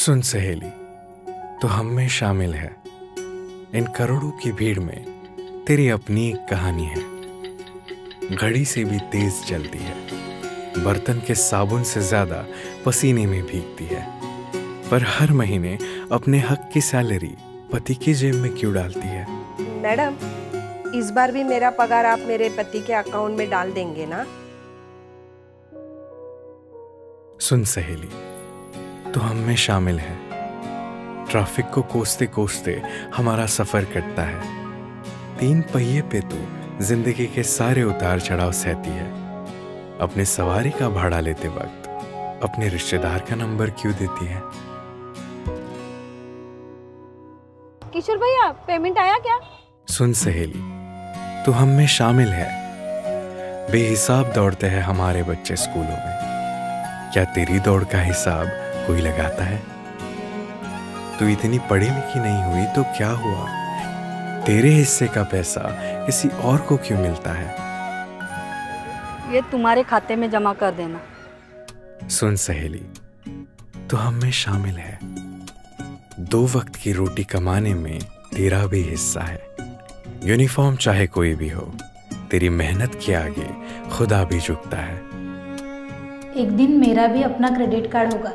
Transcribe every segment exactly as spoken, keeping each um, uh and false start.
सुन सहेली, तो हम में शामिल है। इन करोड़ों की भीड़ में तेरी अपनी एक कहानी है। घड़ी से भी तेज चलती है, बर्तन के साबुन से ज्यादा पसीने में भीगती है, पर हर महीने अपने हक की सैलरी पति की जेब में क्यों डालती है? मैडम, इस बार भी मेरा पगार आप मेरे पति के अकाउंट में डाल देंगे ना? सुन सहेली, तो हम में शामिल है। ट्रैफिक को कोसते कोसते हमारा सफर कटता है। तीन पहिए पे तू जिंदगी के सारे उतार चढ़ाव सहती है। अपने सवारी का भाड़ा लेते वक्त अपने रिश्तेदार का नंबर क्यों देती है? किशोर भैया, पेमेंट आया क्या? सुन सहेली, तो हम में शामिल है। बेहिसाब दौड़ते हैं हमारे बच्चे स्कूलों में। क्या तेरी दौड़ का हिसाब कोई लगाता है? तू इतनी पढ़ी लिखी नहीं हुई तो क्या हुआ? तेरे हिस्से का पैसा किसी और को क्यों मिलता है? ये तुम्हारे खाते में जमा कर देना। सुन सहेली, तो हम में शामिल है। दो वक्त की रोटी कमाने में तेरा भी हिस्सा है। यूनिफॉर्म चाहे कोई भी हो, तेरी मेहनत के आगे खुदा भी झुकता है। एक दिन मेरा भी अपना क्रेडिट कार्ड होगा।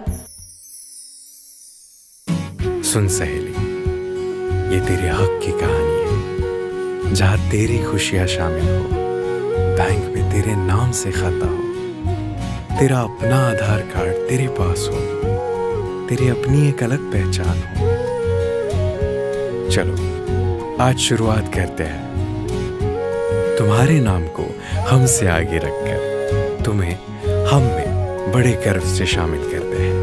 सुन सहेली, ये तेरे हक की कहानी है, जहां तेरी खुशियां शामिल हो, बैंक में तेरे नाम से खाता हो, तेरा अपना आधार कार्ड तेरे पास हो, तेरी अपनी एक अलग पहचान हो। चलो आज शुरुआत करते हैं। तुम्हारे नाम को हमसे आगे रखकर तुम्हें हम में बड़े गर्व से शामिल करते हैं।